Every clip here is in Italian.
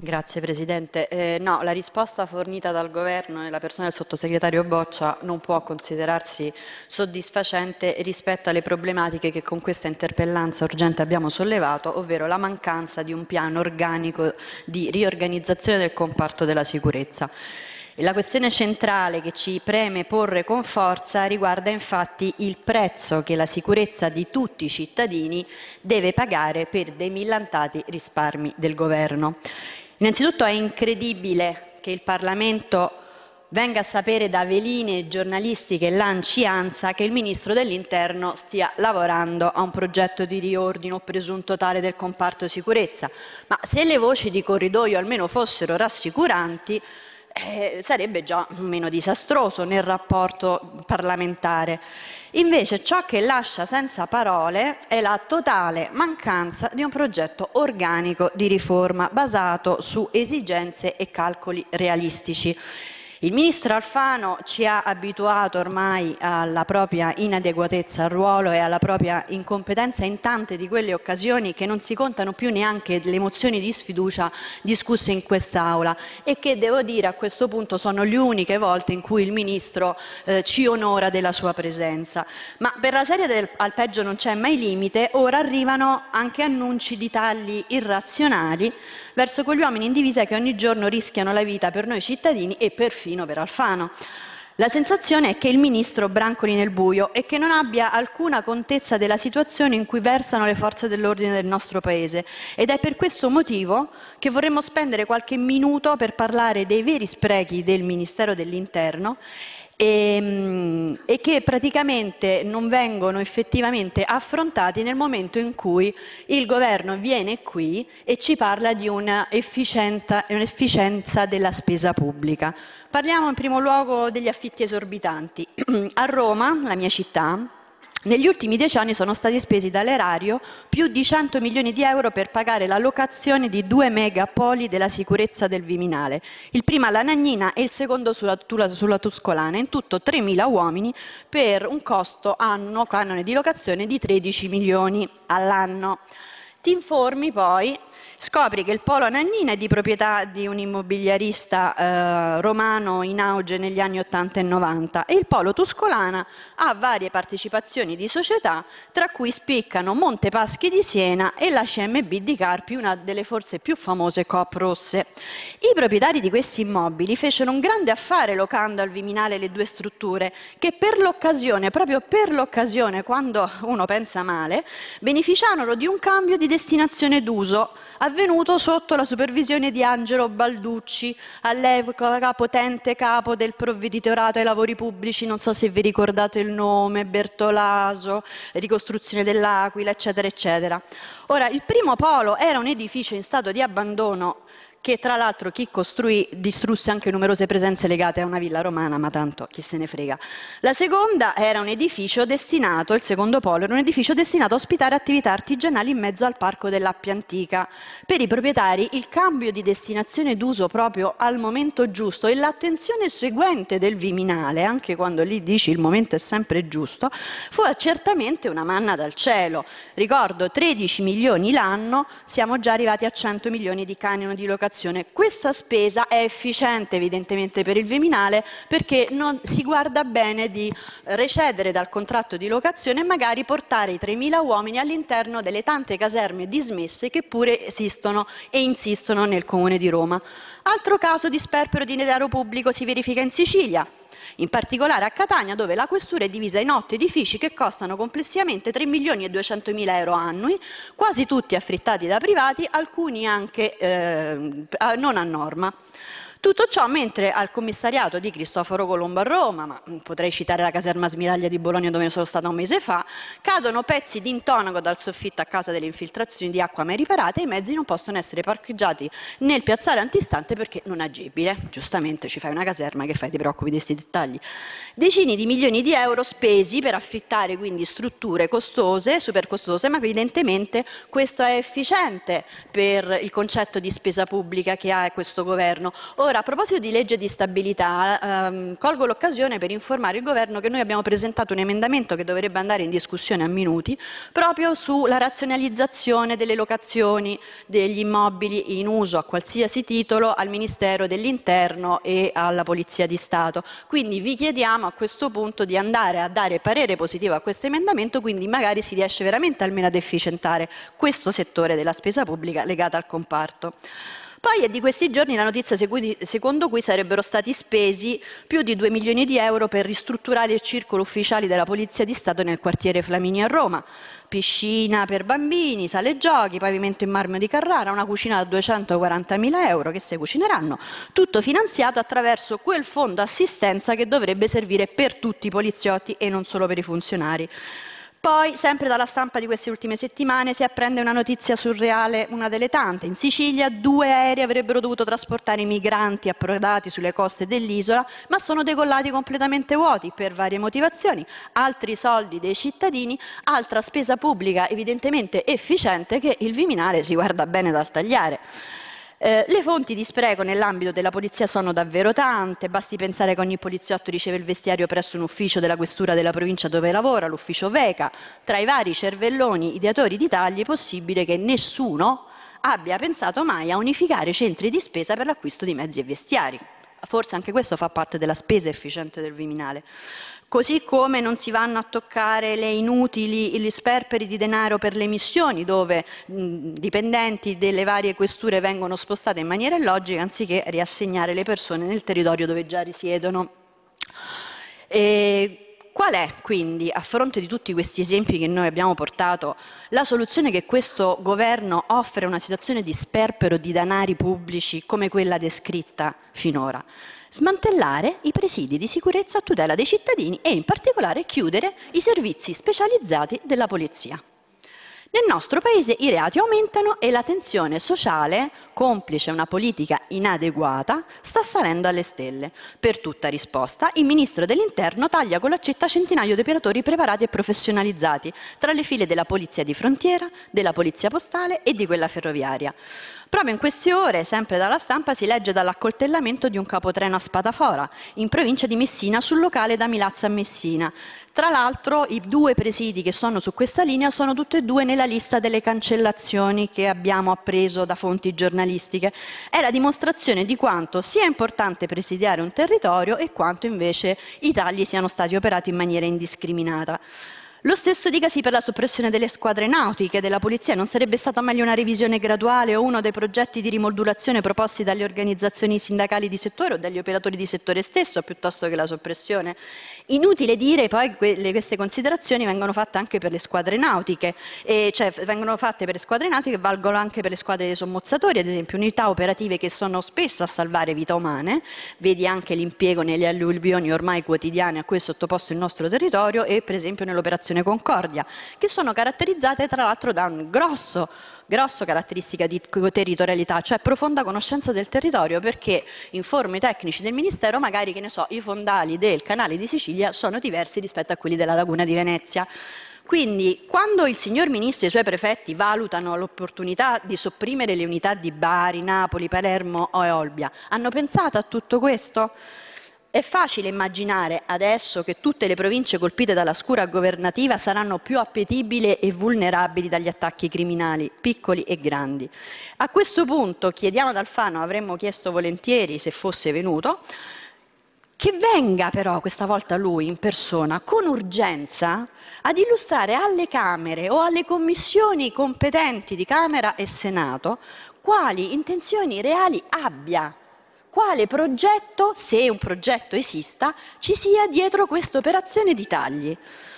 Grazie Presidente. No, la risposta fornita dal Governo nella persona del sottosegretario Boccia non può considerarsi soddisfacente rispetto alle problematiche che con questa interpellanza urgente abbiamo sollevato, ovvero la mancanza di un piano organico di riorganizzazione del comparto della sicurezza. La questione centrale che ci preme porre con forza riguarda infatti il prezzo che la sicurezza di tutti i cittadini deve pagare per dei millantati risparmi del Governo. Innanzitutto è incredibile che il Parlamento venga a sapere da veline giornalistiche e lanci ANSA che il Ministro dell'Interno stia lavorando a un progetto di riordino presunto tale del comparto sicurezza, ma se le voci di corridoio almeno fossero rassicuranti, sarebbe già meno disastroso nel rapporto parlamentare. Invece ciò che lascia senza parole è la totale mancanza di un progetto organico di riforma basato su esigenze e calcoli realistici. Il ministro Alfano ci ha abituato ormai alla propria inadeguatezza al ruolo e alla propria incompetenza in tante di quelle occasioni che non si contano più neanche le mozioni di sfiducia discusse in quest'Aula e che, devo dire, a questo punto sono le uniche volte in cui il ministro ci onora della sua presenza. Ma per la serie del al peggio non c'è mai limite, ora arrivano anche annunci di tagli irrazionali verso quegli uomini in divisa che ogni giorno rischiano la vita per noi cittadini e perfino per Alfano. La sensazione è che il ministro brancoli nel buio e che non abbia alcuna contezza della situazione in cui versano le forze dell'ordine del nostro Paese ed è per questo motivo che vorremmo spendere qualche minuto per parlare dei veri sprechi del Ministero dell'Interno e che praticamente non vengono effettivamente affrontati nel momento in cui il governo viene qui e ci parla di un'efficienza della spesa pubblica. Parliamo in primo luogo degli affitti esorbitanti. A Roma, la mia città, negli ultimi 10 anni sono stati spesi dall'erario più di 100 milioni di euro per pagare la locazione di 2 megapoli della sicurezza del Viminale, il primo alla Nagnina e il secondo sulla Tuscolana, in tutto 3.000 uomini per un costo annuo, canone di locazione di 13 milioni all'anno. Ti informi poi, scopri che il Polo Nagnina è di proprietà di un immobiliarista romano in auge negli anni 80 e 90 e il Polo Tuscolana ha varie partecipazioni di società, tra cui spiccano Montepaschi di Siena e la CMB di Carpi, una delle forse più famose coop rosse. I proprietari di questi immobili fecero un grande affare locando al Viminale le due strutture che per l'occasione, proprio per l'occasione, quando uno pensa male, beneficiarono di un cambio di destinazione d'uso avvenuto sotto la supervisione di Angelo Balducci, all'epoca potente capo del provveditorato ai lavori pubblici, non so se vi ricordate il nome, Bertolaso, ricostruzione dell'Aquila, eccetera, eccetera. Ora, il primo polo era un edificio in stato di abbandono che tra l'altro chi costruì distrusse anche numerose presenze legate a una villa romana, ma tanto chi se ne frega. La seconda era un edificio destinato, il secondo polo era un edificio destinato a ospitare attività artigianali in mezzo al parco dell'Appia Antica. Per i proprietari il cambio di destinazione d'uso proprio al momento giusto e l'attenzione seguente del Viminale, anche quando lì dici il momento è sempre giusto, fu certamente una manna dal cielo. Ricordo 13 milioni l'anno, siamo già arrivati a 100 milioni di canone di locazione. Questa spesa è efficiente evidentemente per il Viminale perché non si guarda bene di recedere dal contratto di locazione e magari portare i 3.000 uomini all'interno delle tante caserme dismesse che pure esistono e insistono nel comune di Roma. Altro caso di sperpero di denaro pubblico si verifica in Sicilia, in particolare a Catania, dove la questura è divisa in 8 edifici che costano complessivamente 3 milioni e 200 mila euro annui, quasi tutti affrittati da privati, alcuni anche non a norma. Tutto ciò mentre al commissariato di Cristoforo Colombo a Roma, ma potrei citare la caserma Smiraglia di Bologna dove sono stata un mese fa, cadono pezzi di intonaco dal soffitto a causa delle infiltrazioni di acqua mai riparate e i mezzi non possono essere parcheggiati nel piazzale antistante perché non agibile. Giustamente ci fai una caserma, che fai? Ti preoccupi di questi dettagli. Decine di milioni di euro spesi per affittare quindi strutture costose, super costose, ma evidentemente questo è efficiente per il concetto di spesa pubblica che ha questo governo. Ora, a proposito di legge di stabilità, colgo l'occasione per informare il Governo che noi abbiamo presentato un emendamento che dovrebbe andare in discussione a minuti proprio sulla razionalizzazione delle locazioni degli immobili in uso a qualsiasi titolo al Ministero dell'Interno e alla Polizia di Stato. Quindi vi chiediamo a questo punto di andare a dare parere positivo a questo emendamento, quindi magari si riesce veramente almeno ad efficientare questo settore della spesa pubblica legata al comparto. Poi è di questi giorni la notizia secondo cui sarebbero stati spesi più di 2 milioni di euro per ristrutturare il circolo ufficiali della Polizia di Stato nel quartiere Flaminio a Roma. Piscina per bambini, sale giochi, pavimento in marmo di Carrara, una cucina da 240.000 euro che si cucineranno, tutto finanziato attraverso quel fondo assistenza che dovrebbe servire per tutti i poliziotti e non solo per i funzionari. Poi, sempre dalla stampa di queste ultime settimane, si apprende una notizia surreale, una delle tante. In Sicilia 2 aerei avrebbero dovuto trasportare i migranti approdati sulle coste dell'isola, ma sono decollati completamente vuoti per varie motivazioni. Altri soldi dei cittadini, altra spesa pubblica evidentemente efficiente che il Viminale si guarda bene dal tagliare. Le fonti di spreco nell'ambito della polizia sono davvero tante, basti pensare che ogni poliziotto riceve il vestiario presso un ufficio della questura della provincia dove lavora, l'ufficio VECA. Tra i vari cervelloni ideatori di tagli è possibile che nessuno abbia pensato mai a unificare centri di spesa per l'acquisto di mezzi e vestiari. Forse anche questo fa parte della spesa efficiente del Viminale. Così come non si vanno a toccare gli sperperi di denaro per le missioni, dove dipendenti delle varie questure vengono spostate in maniera illogica anziché riassegnare le persone nel territorio dove già risiedono. Qual è quindi, a fronte di tutti questi esempi che noi abbiamo portato, la soluzione che questo governo offre a una situazione di sperpero di denari pubblici come quella descritta finora? Smantellare i presidi di sicurezza a tutela dei cittadini e in particolare chiudere i servizi specializzati della polizia. Nel nostro paese i reati aumentano e la tensione sociale, complice una politica inadeguata, sta salendo alle stelle. Per tutta risposta, il Ministro dell'Interno taglia con l'accetta centinaio di operatori preparati e professionalizzati, tra le file della Polizia di Frontiera, della Polizia Postale e di quella ferroviaria. Proprio in queste ore, sempre dalla stampa, si legge dall'accoltellamento di un capotreno a Spadafora, in provincia di Messina, sul locale da Milazzo a Messina. Tra l'altro i 2 presidi che sono su questa linea sono tutti e 2 nella lista delle cancellazioni che abbiamo appreso da fonti giornalistiche. È la dimostrazione di quanto sia importante presidiare un territorio e quanto invece i tagli siano stati operati in maniera indiscriminata. Lo stesso dicasi per la soppressione delle squadre nautiche della polizia. Non sarebbe stata meglio una revisione graduale o uno dei progetti di rimodulazione proposti dalle organizzazioni sindacali di settore o dagli operatori di settore stesso, piuttosto che la soppressione? Inutile dire poi che queste considerazioni vengono fatte anche per le squadre nautiche, cioè vengono fatte per le squadre nautiche e valgono anche per le squadre dei sommozzatori, ad esempio unità operative che sono spesso a salvare vite umane, vedi anche l'impiego nelle alluvioni ormai quotidiane a cui è sottoposto il nostro territorio e per esempio nell'operazione Concordia, che sono caratterizzate tra l'altro da un grossa caratteristica di territorialità, cioè profonda conoscenza del territorio, perché informo i tecnici del Ministero magari, che ne so, i fondali del canale di Sicilia sono diversi rispetto a quelli della laguna di Venezia. Quindi, quando il signor Ministro e i suoi prefetti valutano l'opportunità di sopprimere le unità di Bari, Napoli, Palermo o Olbia, hanno pensato a tutto questo? È facile immaginare adesso che tutte le province colpite dalla scura governativa saranno più appetibili e vulnerabili dagli attacchi criminali, piccoli e grandi. A questo punto chiediamo ad Alfano, avremmo chiesto volentieri se fosse venuto, che venga però questa volta lui in persona, con urgenza, ad illustrare alle Camere o alle commissioni competenti di Camera e Senato quali intenzioni reali abbia, quale progetto, se un progetto esista, ci sia dietro questa operazione di tagli.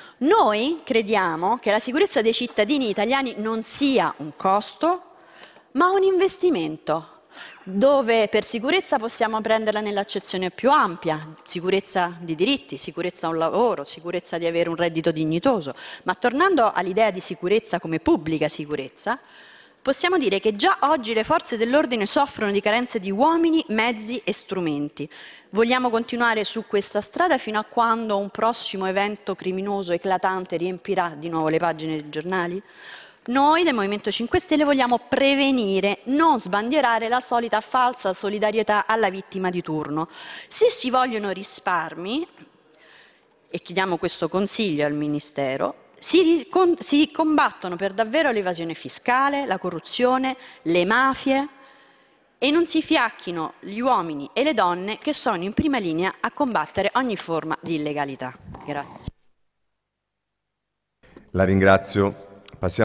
Noi crediamo che la sicurezza dei cittadini italiani non sia un costo, ma un investimento, dove per sicurezza possiamo prenderla nell'accezione più ampia, sicurezza di diritti, sicurezza a un lavoro, sicurezza di avere un reddito dignitoso, ma tornando all'idea di sicurezza come pubblica sicurezza, possiamo dire che già oggi le forze dell'ordine soffrono di carenze di uomini, mezzi e strumenti. Vogliamo continuare su questa strada fino a quando un prossimo evento criminoso eclatante riempirà di nuovo le pagine dei giornali? Noi del Movimento 5 Stelle vogliamo prevenire, non sbandierare la solita falsa solidarietà alla vittima di turno. Se si vogliono risparmi, e chiediamo questo consiglio al Ministero, si combattono per davvero l'evasione fiscale, la corruzione, le mafie e non si fiacchino gli uomini e le donne che sono in prima linea a combattere ogni forma di illegalità. Grazie. La ringrazio.